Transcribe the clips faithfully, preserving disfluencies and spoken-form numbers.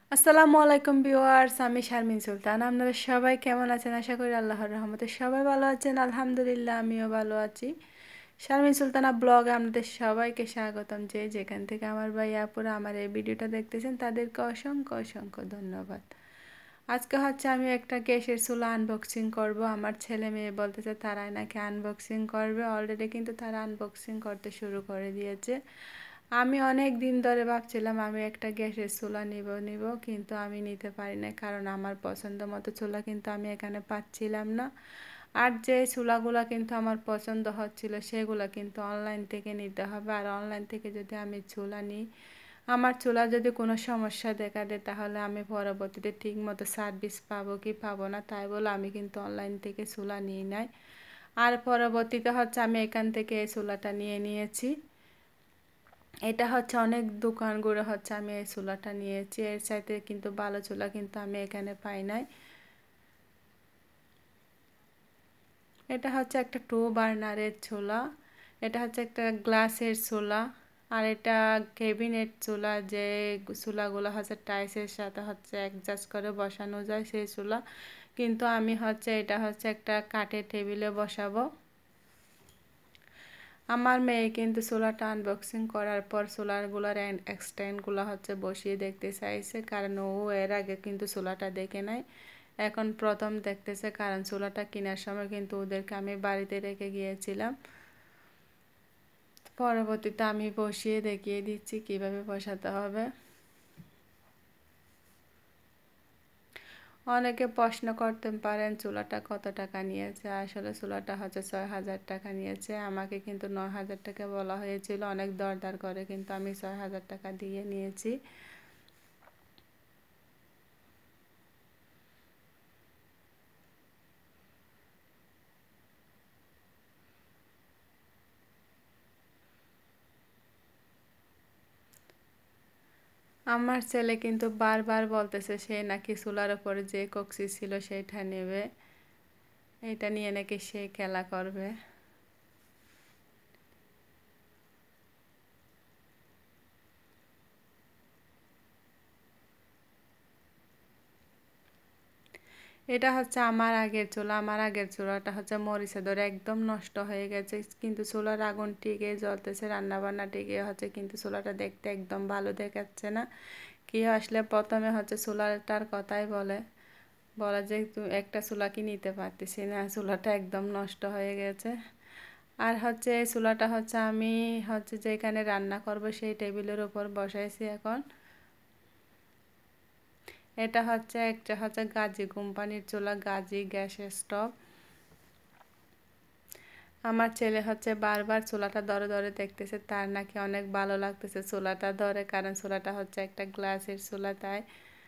আসসালামু আলাইকুম ভিউয়ার্স, আমি শারমিন সুলতান। আপনারা সবাই কেমন আছেন? আশা করি আল্লাহর রহমতে সবাই ভালো আছেন। আলহামদুলিল্লাহ, আমিও ভালো আছি। শারমিন সুলতানা ব্লগে আপনাদের সবাইকে স্বাগতম। যে যেখান থেকে আমার ভাই আপুরা আমার এই ভিডিওটা দেখতেছেন তাদেরকে অসংখ্য অসংখ্য ধন্যবাদ। আজকে হচ্ছে আমি একটা গ্যাসের চুলা আনবক্সিং করব। আমার ছেলে মেয়ে বলতেছে তারাই নাকি আনবক্সিং করবে। অলরেডি কিন্তু তারা আনবক্সিং করতে শুরু করে দিয়েছে। আমি অনেক দিন ধরে ভাবছিলাম আমি একটা গ্যাসের চুলা নিব নিব কিন্তু আমি নিতে পারি না, কারণ আমার পছন্দ মতো চুলা কিন্তু আমি এখানে পাচ্ছিলাম না। আর যে চুলাগুলো কিন্তু আমার পছন্দ হচ্ছিল সেগুলো কিন্তু অনলাইন থেকে নিতে হবে। আর অনলাইন থেকে যদি আমি চুলা নিই, আমার চুলা যদি কোনো সমস্যা দেখা দেয় তাহলে আমি পরবর্তীতে ঠিক মতো সার্ভিস পাবো কি পাবো না, তাই বলে আমি কিন্তু অনলাইন থেকে চুলা নিই নাই। আর পরবর্তীতে হচ্ছে আমি এখান থেকে এই চুলাটা নিয়ে নিয়েছি। এটা হচ্ছে অনেক দোকান ঘুরে হচ্ছে আমি এই চুলাটা নিয়েছি। এর চাইতে কিন্তু ভালো চুলা কিন্তু আমি এখানে পাই নাই। এটা হচ্ছে একটা টু বার্নারের চুলা। এটা হচ্ছে একটা গ্লাসের চুলা। আর এটা কেবিনেট চুলা, যে চুলাগুলো হচ্ছে টাইসের সাথে হচ্ছে অ্যাডজাস্ট করে বসানো যায় সেই চুলা। কিন্তু আমি হচ্ছে এটা হচ্ছে একটা কাঠের টেবিলে বসাবো। আমার মেয়ে কিন্তু চুলাটা আনবক্সিং করার পর চুলাগুলোর এক্সটেন্ডগুলো হচ্ছে বসিয়ে দেখতে চাইছে, কারণ ও এর আগে কিন্তু চুলাটা দেখে নাই। এখন প্রথম দেখতেছে, কারণ চুলাটা কেনার সময় কিন্তু ওদেরকে আমি বাড়িতে রেখে গিয়েছিলাম। পরবর্তীতে আমি বসিয়ে দেখিয়ে দিচ্ছি কিভাবে বসাতে হবে। অনেকে প্রশ্ন করতে পারেন চুলাটা কত টাকা নিয়েছে। আসলে চুলাটা হচ্ছে ছয় হাজার টাকা নিয়েছে। আমাকে কিন্তু নয় হাজার টাকা বলা হয়েছিল, অনেক দরদার করে কিন্তু আমি ছয় হাজার টাকা দিয়ে নিয়েছি। আমার ছেলে কিন্তু বারবার বলতেছে সে নাকি চুলার উপরে যে কক্সি ছিল সেটা নেবে, এটা নিয়ে নাকি সে খেলা করবে। এটা হচ্ছে আমার আগের চুলা। আমার আগের চুলাটা হচ্ছে মরিচে ধরে একদম নষ্ট হয়ে গেছে, কিন্তু চুলার আগুন টিকে জ্বলতেছে, রান্নাবান্না টিকে হচ্ছে, কিন্তু চুলাটা দেখতে একদম ভালো দেখাচ্ছে না। কি আসলে প্রথমে হচ্ছে চুলাটার কথাই বলে বলা যে তুমি একটা চুলা কি নিতে পারতেছি না, চুলাটা একদম নষ্ট হয়ে গেছে। আর হচ্ছে এই চুলাটা হচ্ছে আমি হচ্ছে যেখানে রান্না করব সেই টেবিলের উপর বসাইছি এখন। এটা হচ্ছে একটা হচ্ছে গাজী কোম্পানির চুলা, গাজী গ্যাস স্টোভ। আমার ছেলে হচ্ছে বারবার চুলাটা ধরে ধরে দেখতেছে, তার নাকি অনেক ভালো লাগতেছে চুলাটা ধরে, কারণ চুলাটা হচ্ছে একটা গ্লাসের চুলা তাই।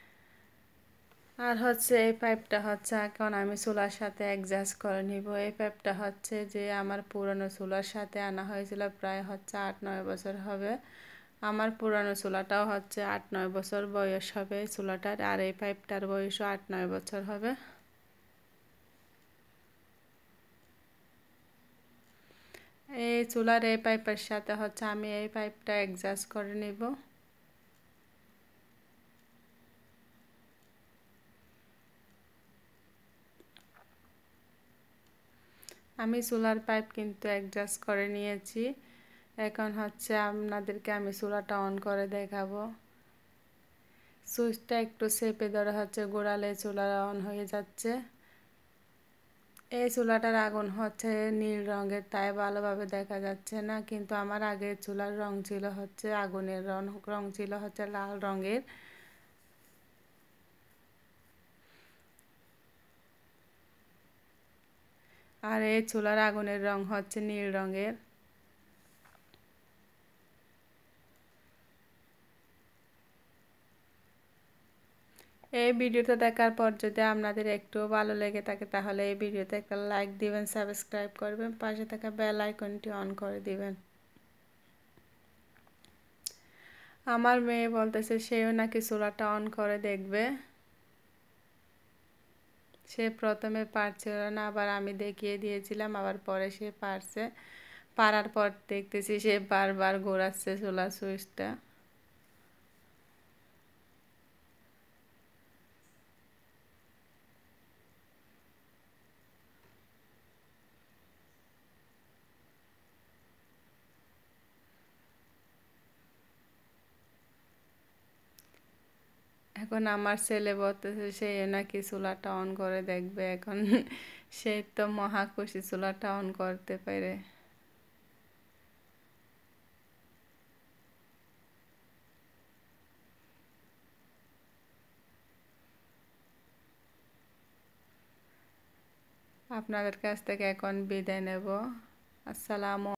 আর হচ্ছে এই পাইপটা হচ্ছে এখন আমি চুলার সাথে অ্যাডজাস্ট করে নিব। এই পাইপটা হচ্ছে যে আমার পুরনো চুলার সাথে আনা হয়েছিল, প্রায় হচ্ছে আট নয় বছর হবে। আমার পুরানো চুলাটাও হচ্ছে আট নয় বছর বয়স হবে চুলাটার, আর এই পাইপটার বয়সও আট নয় বছর হবে। এই চুলার এই পাইপের সাথে হচ্ছে আমি এই পাইপটা অ্যাডজাস্ট করে নিব। আমি চুলার পাইপ কিন্তু অ্যাডজাস্ট করে নিয়েছি। এখন হচ্ছে আপনাদেরকে আমি চুলাটা অন করে দেখাবো। সুইচটা একটু চেপে ধরে হচ্ছে ঘোরালে চুলা অন হয়ে যাচ্ছে। এই চুলাটার আগুন হচ্ছে নীল রঙের, তাই ভালোভাবে দেখা যাচ্ছে না, কিন্তু আমার আগের চুলার রং ছিল হচ্ছে আগুনের রং রং ছিল হচ্ছে লাল রঙের। আর এই চুলার আগুনের রং হচ্ছে নীল রঙের। এই ভিডিওটা দেখার পর যদি আপনাদের একটু ভালো লেগে থাকে তাহলে এই ভিডিওতে একটা লাইক দিবেন, সাবস্ক্রাইব করবেন, পাশে থাকা বেল আইকনটি অন করে দিবেন। আমার মেয়ে বলতেছে সেও নাকি চুলাটা অন করে দেখবে। সে প্রথমে পারছিল না, আবার আমি দেখিয়ে দিয়েছিলাম, আবার পরে সে পারছে। পারার পর দেখতেছি সে বারবার ঘোরাচ্ছে চুলা সুইচটা। এখন আমার ছেলে বলতেছে সে নাকি চুলাটা অন করে দেখবে, এখন সে তো মহা খুশি চুলাটা অন করতে পারে। আপনাদের কাছ থেকে এখন বিদায় নেব। আসসালামু